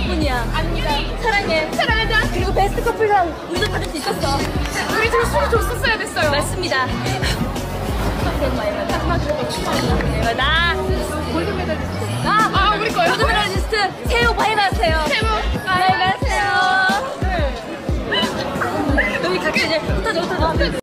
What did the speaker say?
덕분이야. 아닙니다. 사랑해. 사랑한다. 그리고 베스트 커플상 우리도 받을 수 있었어. 우리 둘 술을 줬었어야 됐어요. 맞습니다. 마지막으로